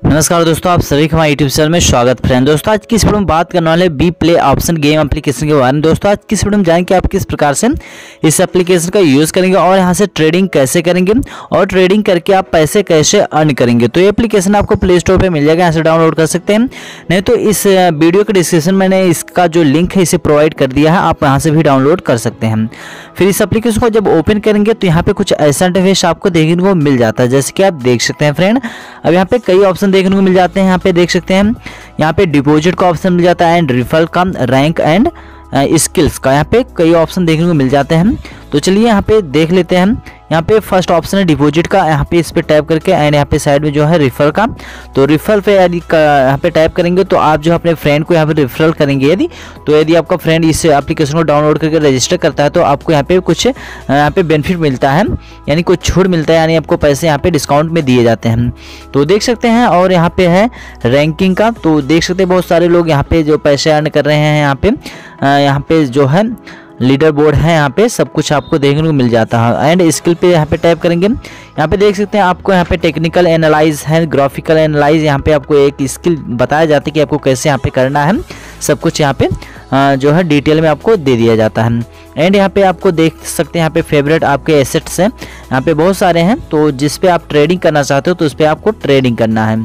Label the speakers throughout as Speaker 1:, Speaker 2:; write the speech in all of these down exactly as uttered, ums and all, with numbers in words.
Speaker 1: नमस्कार दोस्तों, आप सभी का हमारे यूट्यूब चैनल में स्वागत। फ्रेंड दोस्तों, आज की इस वीडियो में बात करने वाले B play option game application के बारे में। दोस्तों आज की इस वीडियो में जानेंगे आप किस प्रकार से इस एप्लीकेशन का यूज़ करेंगे और यहाँ से ट्रेडिंग कैसे करेंगे और ट्रेडिंग करके आप पैसे कैसे अर्न करेंगे। तो ये एप्लीकेशन आपको प्ले स्टोर पर मिल जाएगा, यहाँ से डाउनलोड कर सकते हैं। नहीं तो इस वीडियो के डिस्क्रिप्शन में मैंने इसका जो लिंक है इसे प्रोवाइड कर दिया है, आप यहाँ से भी डाउनलोड कर सकते हैं। फिर इस एप्लीकेशन को जब ओपन करेंगे तो यहाँ पे कुछ ऐसा इंटरफेस आपको देखने को मिल जाता है, जैसे कि आप देख सकते हैं फ्रेंड। अब यहाँ पे कई ऑप्शन देखने को मिल जाते हैं। यहाँ पे देख सकते हैं, यहाँ पे डिपॉजिट का ऑप्शन मिल जाता है एंड रिफल का, रैंक एंड स्किल्स का, यहाँ पे कई ऑप्शन देखने को मिल जाते हैं। तो चलिए यहाँ पे देख लेते हैं। यहाँ पे फर्स्ट ऑप्शन है डिपॉजिट का, यहाँ पे इस पे टैप करके एंड यहाँ पे साइड में जो है रिफर का, तो रिफर पे यदि यहाँ पे टैप करेंगे तो आप जो अपने फ्रेंड को यहाँ पे रिफरल करेंगे। यदि तो यदि आपका फ्रेंड इस एप्लीकेशन को डाउनलोड करके रजिस्टर करता है तो आपको यहाँ पे कुछ यहाँ पे बेनिफिट मिलता है, यानी कुछ छूट मिलता है, यानी आपको पैसे यहाँ पे डिस्काउंट में दिए जाते हैं। तो देख सकते हैं। और यहाँ पे है रैंकिंग का, तो देख सकते हैं बहुत सारे लोग यहाँ पे जो पैसे अर्न कर रहे हैं। यहाँ पे यहाँ पे जो है लीडर बोर्ड है, यहाँ पे सब कुछ आपको देखने को मिल जाता है। एंड स्किल पे यहाँ पे टैप करेंगे, यहाँ पे देख सकते हैं आपको यहाँ पे टेक्निकल एनालाइज है, ग्राफिकल एनालाइज, यहाँ पे आपको एक स्किल बताया जाता है कि आपको कैसे यहाँ पे करना है। सब कुछ यहाँ पे जो है डिटेल में आपको दे दिया जाता है। एंड यहाँ पे आपको देख सकते हैं यहाँ पे फेवरेट आपके एसेट्स हैं, यहाँ पे बहुत सारे हैं। तो जिस पे आप ट्रेडिंग करना चाहते हो तो उस पर आपको ट्रेडिंग करना है,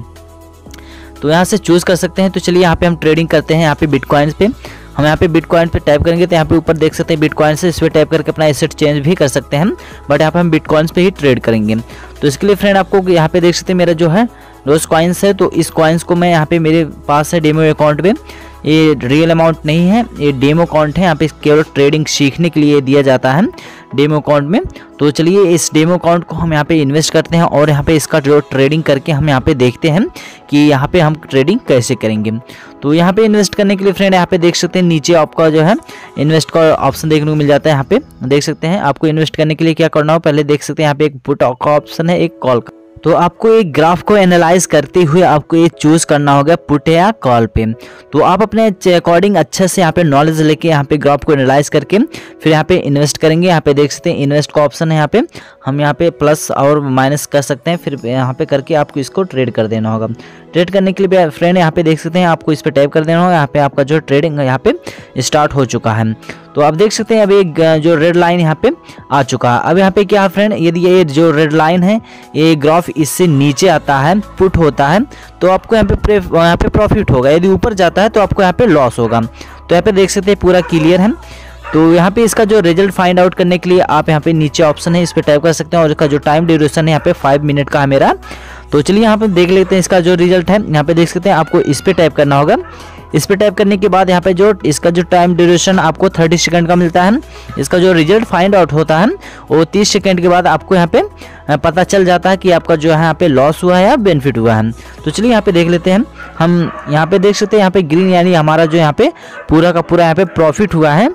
Speaker 1: तो यहाँ से चूज़ कर सकते हैं। तो चलिए यहाँ पे हम ट्रेडिंग करते हैं। यहाँ पे बिटकॉइंस पे हम यहाँ पे बिटकॉइन पे टैप करेंगे तो यहाँ पे ऊपर देख सकते हैं बिटकॉइन से इस पर टैप करके अपना एसेट चेंज भी कर सकते हैं, बट यहाँ पे हम बिटकॉइंस पे ही ट्रेड करेंगे। तो इसके लिए फ्रेंड आपको यहाँ पे देख सकते हैं मेरा जो है रोज कॉइन्स है, तो इस कॉइन्स को मैं यहाँ पे मेरे पास है डेमो अकाउंट पे, ये रियल अमाउंट नहीं है, ये डेमो अकाउंट है। यहाँ पे केवल ट्रेडिंग सीखने के लिए दिया जाता है डेमो अकाउंट में। तो चलिए इस डेमो अकाउंट को हम यहाँ पे इन्वेस्ट करते हैं और यहाँ पे इसका जो ट्रेडिंग करके हम यहाँ पे देखते हैं कि यहाँ पे हम ट्रेडिंग कैसे करेंगे। तो यहाँ पे इन्वेस्ट करने के लिए फ्रेंड यहाँ पे देख सकते हैं नीचे आपका जो है इन्वेस्ट का ऑप्शन देखने को मिल जाता है। यहाँ पे देख सकते हैं आपको इन्वेस्ट करने के लिए क्या करना हो, पहले देख सकते हैं यहाँ पे एक पुट का ऑप्शन है, एक कॉल का। तो आपको एक ग्राफ को एनालाइज करते हुए आपको ये चूज करना होगा पुट या कॉल पे। तो आप अपने अकॉर्डिंग अच्छे से यहाँ पे नॉलेज लेके यहाँ पे ग्राफ को एनालाइज करके फिर यहाँ पे इन्वेस्ट करेंगे। यहाँ पे देख सकते हैं इन्वेस्ट का ऑप्शन है, यहाँ पे हम यहाँ पे प्लस और माइनस कर सकते हैं, फिर यहाँ पे करके आपको इसको ट्रेड कर देना होगा। ट्रेड करने के लिए फ्रेंड यहाँ पे देख सकते हैं आपको इस पर टाइप कर देना होगा। यहाँ पे आपका जो ट्रेडिंग यहाँ पे स्टार्ट हो चुका है। तो आप देख सकते हैं अभी एक जो रेड लाइन यहाँ पे आ चुका है। अब यहाँ पे क्या है फ्रेंड, यदि ये जो रेड लाइन है ये ग्राफ इससे नीचे आता है, पुट होता है, तो आपको यहाँ पे यहाँ पे प्रॉफिट होगा। यदि ऊपर जाता है तो आपको यहाँ पे लॉस होगा। तो यहाँ पे देख सकते हैं पूरा क्लियर है। तो यहाँ पे इसका जो रिजल्ट फाइंड आउट करने के लिए आप यहाँ पे नीचे ऑप्शन है इस पर टाइप कर सकते हैं और इसका जो टाइम ड्यूरेशन है यहाँ पे फाइव मिनट का है मेरा। तो चलिए यहाँ पे देख लेते हैं इसका जो रिजल्ट है। यहाँ पे देख सकते हैं आपको इस पे टाइप करना होगा। इस पे टाइप करने के बाद यहाँ पे जो इसका जो टाइम ड्यूरेशन आपको थर्टी सेकंड का मिलता है। इसका जो रिजल्ट फाइंड आउट होता है वो तीस सेकंड के बाद आपको यहाँ पे पता चल जाता है कि आपका जो है यहाँ पे लॉस हुआ है या बेनिफिट हुआ है। तो चलिए यहाँ पे देख लेते हैं। हम यहाँ पे देख सकते हैं यहाँ पे ग्रीन यानी हमारा जो यहाँ पे पूरा का पूरा यहाँ पे प्रॉफिट हुआ है।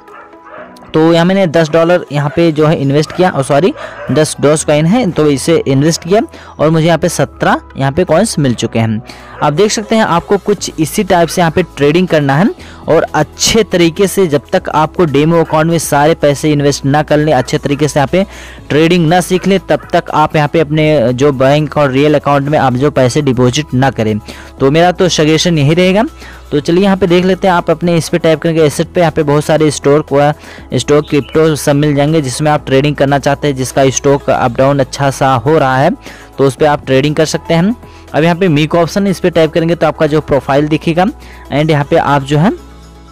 Speaker 1: तो यहाँ मैंने दस डॉलर यहाँ पे जो है इन्वेस्ट किया, और सॉरी दस डॉस कॉइन है तो इसे इन्वेस्ट किया और मुझे यहाँ पे सत्रह यहाँ पे कॉइन्स मिल चुके हैं। आप देख सकते हैं आपको कुछ इसी टाइप से यहाँ पे ट्रेडिंग करना है और अच्छे तरीके से, जब तक आपको डेमो अकाउंट में सारे पैसे इन्वेस्ट ना कर लें, अच्छे तरीके से यहाँ पे ट्रेडिंग ना सीख लें, तब तक आप यहाँ पे अपने जो बैंक और रियल अकाउंट में आप जो पैसे डिपॉजिट ना करें। तो मेरा तो सजेशन यही रहेगा। तो चलिए यहाँ पे देख लेते हैं। आप अपने इस पे टाइप करके एसेट पे यहाँ पे बहुत सारे स्टॉक स्टॉक क्रिप्टो सब मिल जाएंगे जिसमें आप ट्रेडिंग करना चाहते हैं, जिसका स्टॉक अप डाउन अच्छा सा हो रहा है तो उस पर आप ट्रेडिंग कर सकते हैं। अब यहाँ पे मी का ऑप्शन इस पे टाइप करेंगे तो आपका जो प्रोफाइल दिखेगा एंड यहाँ पे आप जो है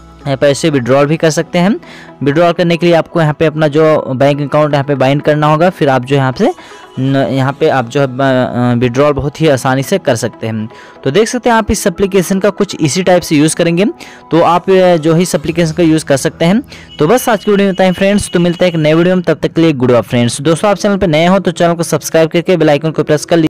Speaker 1: पैसे विड्रॉल भी कर सकते हैं। विड्रॉल करने के लिए आपको यहाँ पे अपना जो बैंक अकाउंट यहाँ पे बाइंड करना होगा, फिर आप जो यहाँ से यहाँ पे आप जो है विड्रॉल बहुत ही आसानी से कर सकते हैं। तो देख सकते हैं आप इस एप्लीकेशन का कुछ इसी टाइप से यूज़ करेंगे तो आप जो है इस एप्लीकेशन का यूज़ कर सकते हैं। तो बस आज की वीडियो में बताएं फ्रेंड्स, तो मिलता है एक नए वीडियो में, तब तक के लिए गुड बाय फ्रेंड्स। दोस्तों आप चैनल पर नए हो तो चैनल को सब्सक्राइब करके बेल आइकन को प्रेस कर लीजिए।